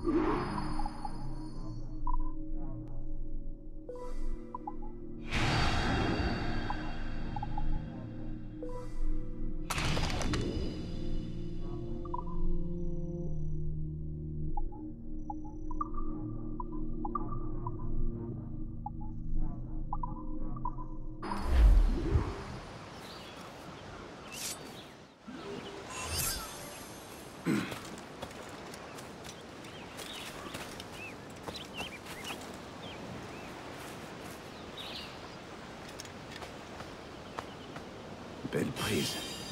Belle prise.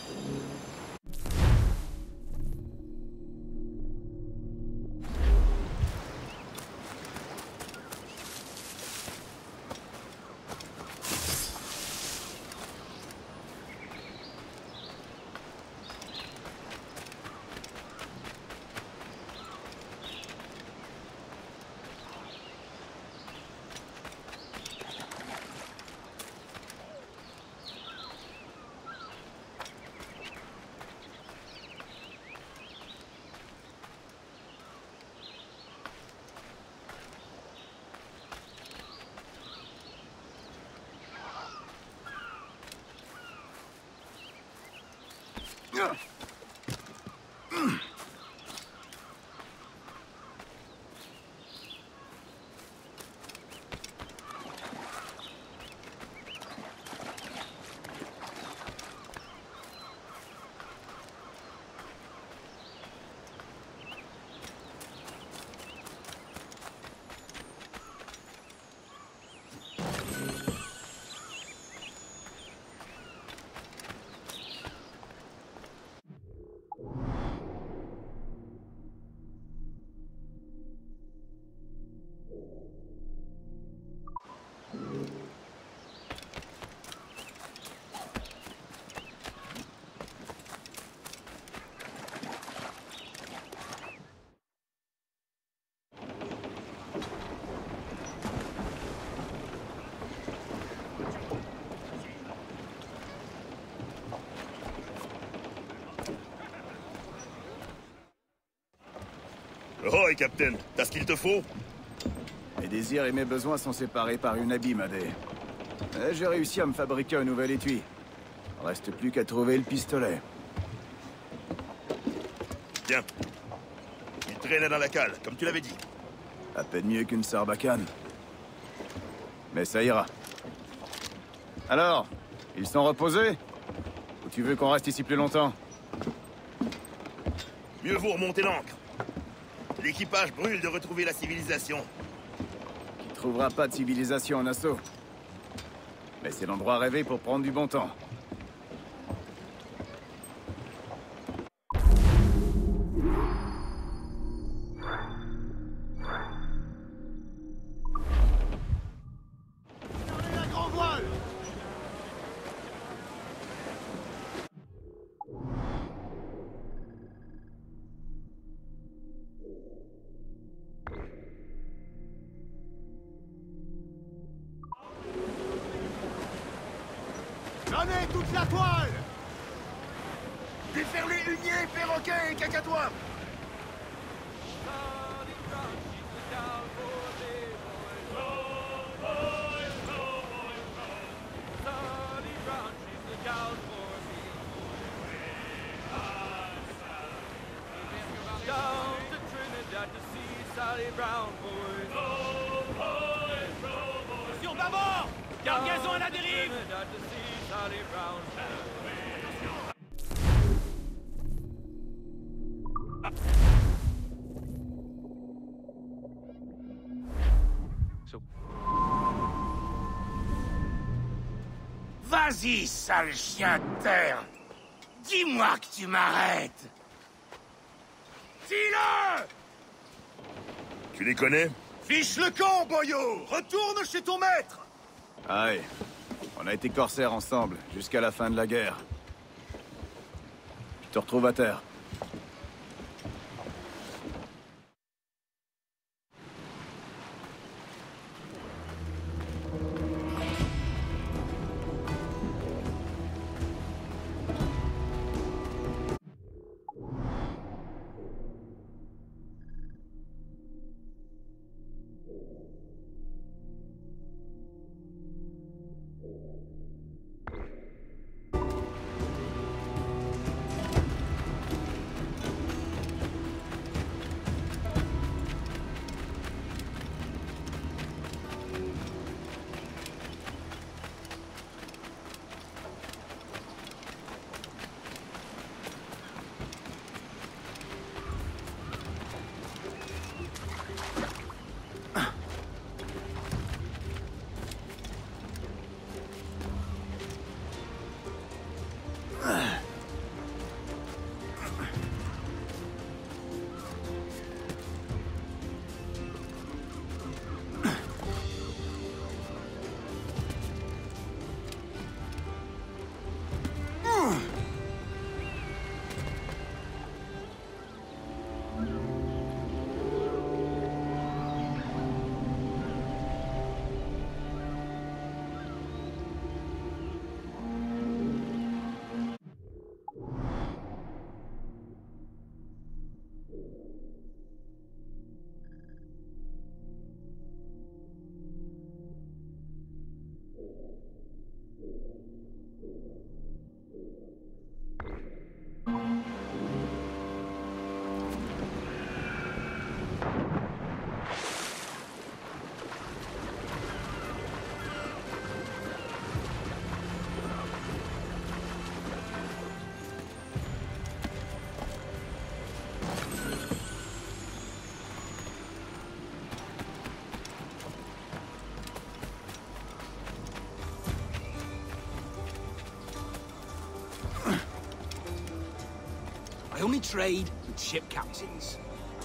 Oh, et Captain, t'as ce qu'il te faut? Mes désirs et mes besoins sont séparés par une abîme, Adé. Mais j'ai réussi à me fabriquer un nouvel étui. Reste plus qu'à trouver le pistolet. Bien. Il traînait dans la cale, comme tu l'avais dit. À peine mieux qu'une sarbacane. Mais ça ira. Alors, ils sont reposés? Ou tu veux qu'on reste ici plus longtemps? Mieux vaut remonter l'ancre. L'équipage brûle de retrouver la civilisation. Qui trouvera pas de civilisation en assaut. Mais c'est l'endroit rêvé pour prendre du bon temps. Prenez toute la toile! Déferlez huniers, perroquets et cacatois! Sur bâbord! Cargaison à la dérive! Vas-y, sale chien de terre! Dis-moi que tu m'arrêtes! Dis-le! Tu les connais? Fiche le camp, boyau! Retourne chez ton maître! Aïe. On a été corsaires ensemble, jusqu'à la fin de la guerre. Je te retrouve à terre. trade with ship captains.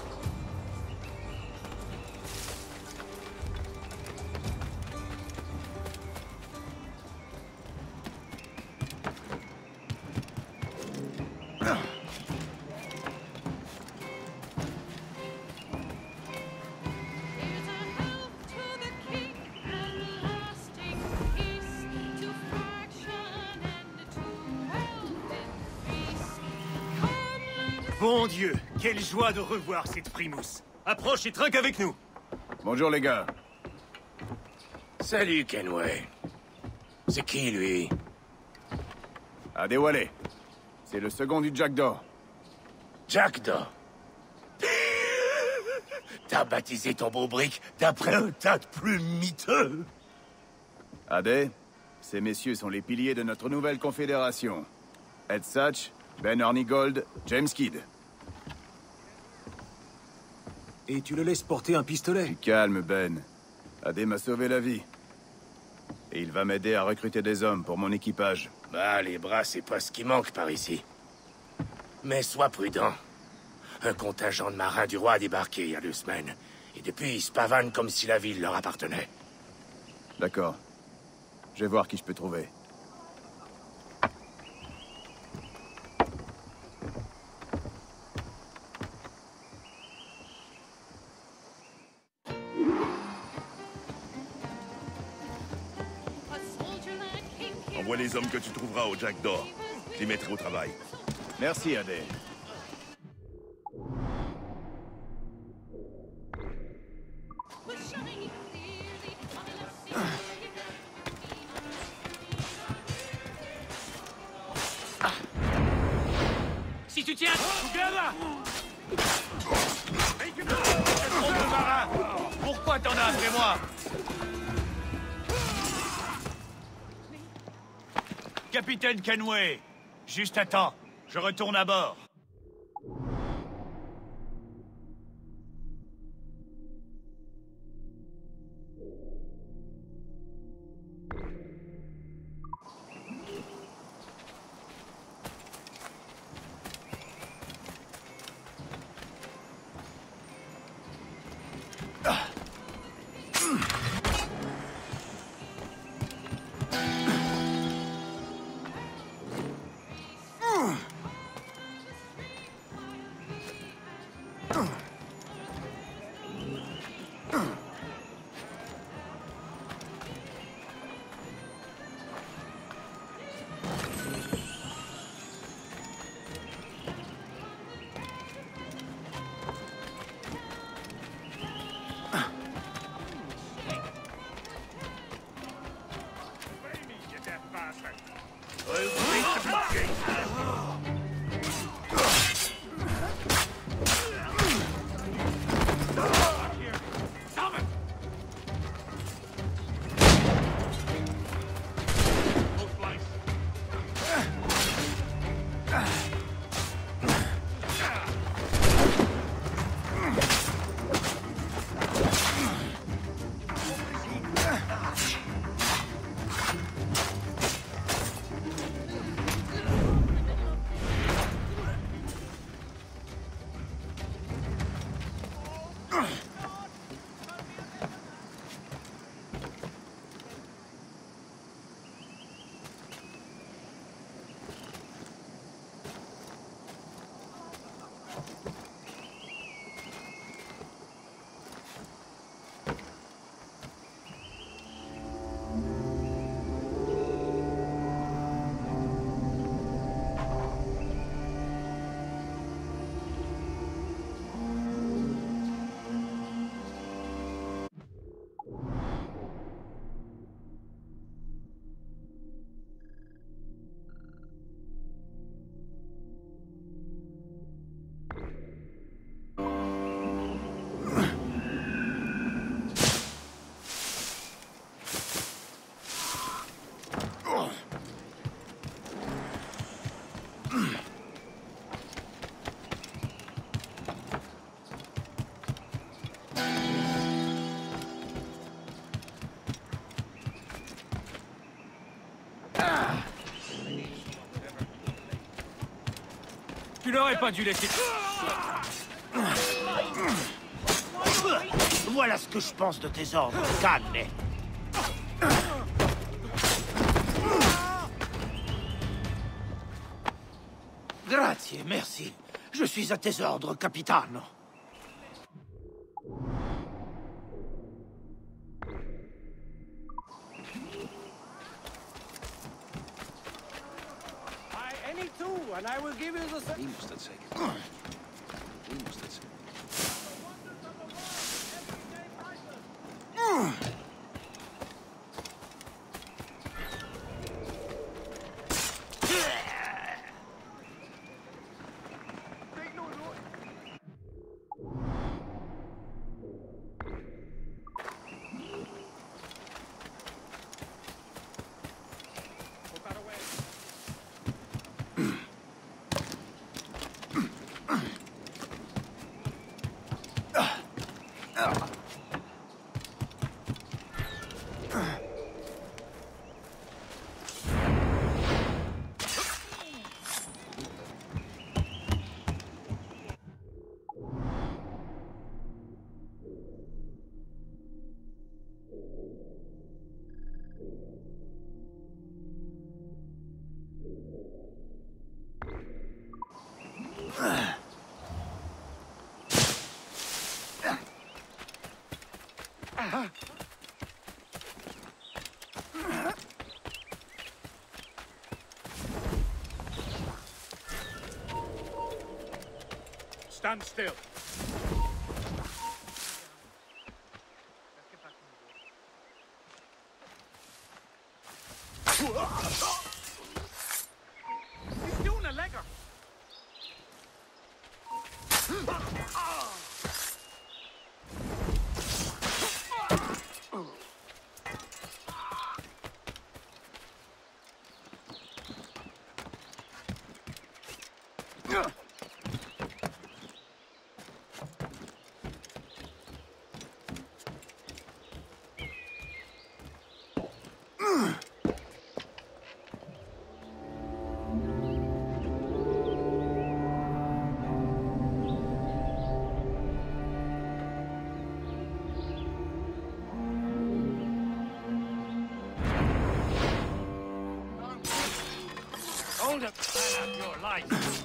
Bon Dieu, quelle joie de revoir cette Primus. Approche et trinque avec nous. Bonjour les gars. Salut, Kenway. C'est qui, lui? Adewale. C'est le second du Jackdaw. Jackdaw. T'as baptisé ton beau brick d'après un tas de plumes miteux. Ade, ces messieurs sont les piliers de notre nouvelle confédération. Ed Satch, Ben Hornigold, James Kidd. Et tu le laisses porter un pistolet? Du calme, Ben. Ade m'a sauvé la vie. Et il va m'aider à recruter des hommes pour mon équipage. Bah, les bras, c'est pas ce qui manque par ici. Mais sois prudent. Un contingent de marins du roi a débarqué il y a 2 semaines. Et depuis, ils se pavanent comme si la ville leur appartenait. D'accord. Je vais voir qui je peux trouver. Envoie les hommes que tu trouveras au Jackdaw. Je les mettrai au travail. Merci, Ade. Si tu tiens, together. Trop de marins. Pourquoi t'en as après moi? Capitaine Kenway, juste à temps. Je retourne à bord. Tu l'aurais pas dû laisser... Voilà ce que je pense de tes ordres, Canne. Grazie, merci. Je suis à tes ordres, capitano. Any two, and I will give you the same. He must have taken. He must have taken. Stand still. He's doing a legger. Hold up, man, out your life.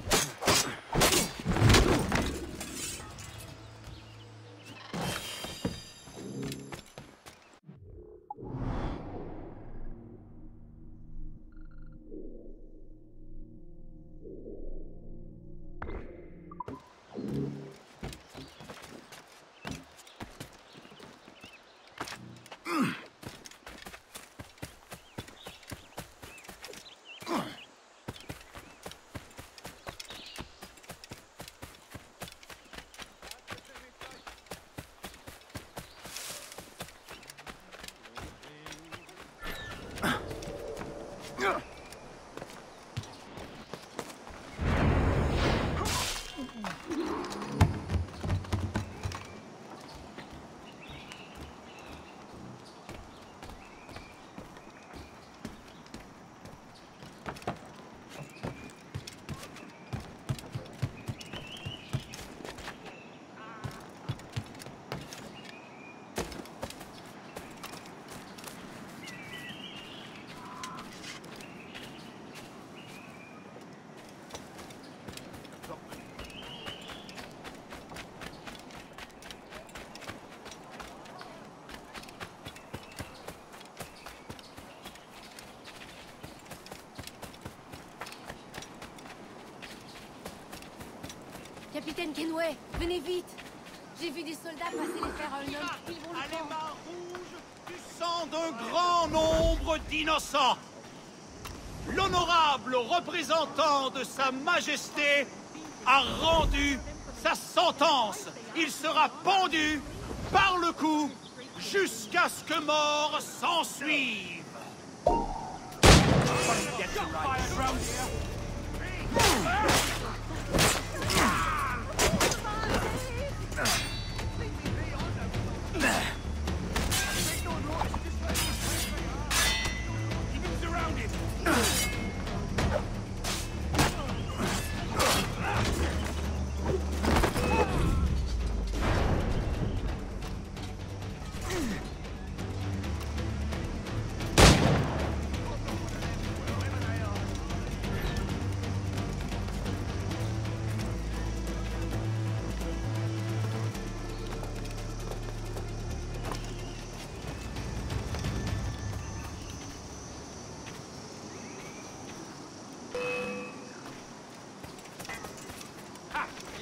Capitaine Kenway, venez vite. J'ai vu des soldats passer les faire à un homme. Ils vont À le prendre. mains rouges du sang d'un grand nombre d'innocents. L'honorable représentant de Sa Majesté a rendu sa sentence. Il sera pendu par le cou jusqu'à ce que mort s'ensuive.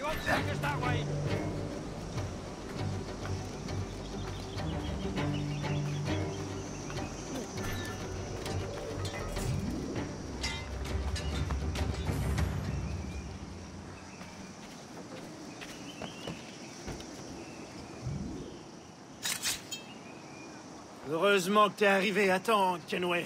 Won't take us that way. Heureusement que t'es arrivé à temps, Kenway.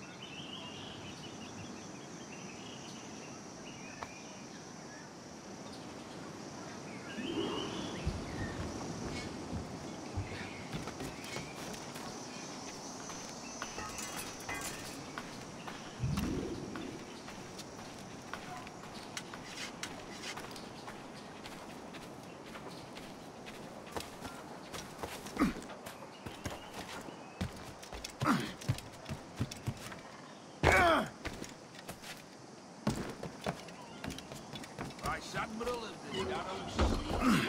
Vice Admiral of the Shadows.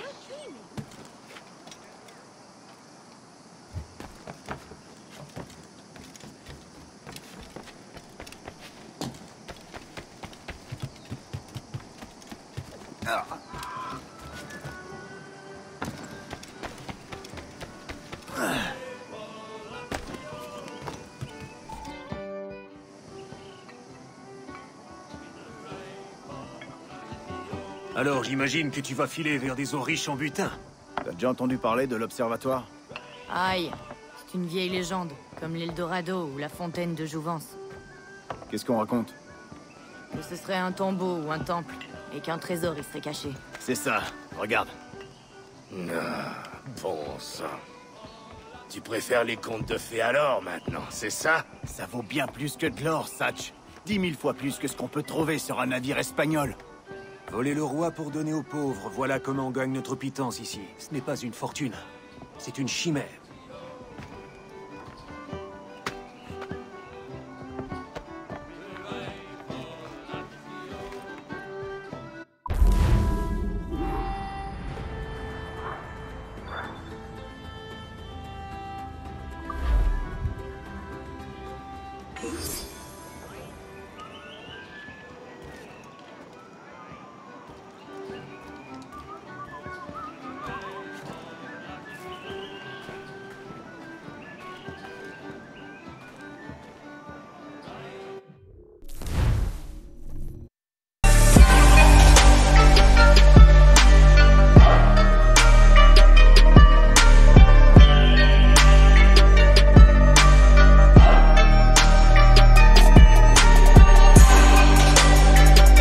Alors j'imagine que tu vas filer vers des eaux riches en butin. T'as déjà entendu parler de l'Observatoire? Aïe, c'est une vieille légende, comme l'Eldorado ou la fontaine de Jouvence. Qu'est-ce qu'on raconte? Que ce serait un tombeau ou un temple, et qu'un trésor y serait caché. C'est ça, regarde. Ah, bon sang. Tu préfères les contes de fées alors, maintenant, c'est ça? Ça vaut bien plus que de l'or, Satch. 10 000 fois plus que ce qu'on peut trouver sur un navire espagnol. Voler le roi pour donner aux pauvres, voilà comment on gagne notre pitance ici. Ce n'est pas une fortune, c'est une chimère.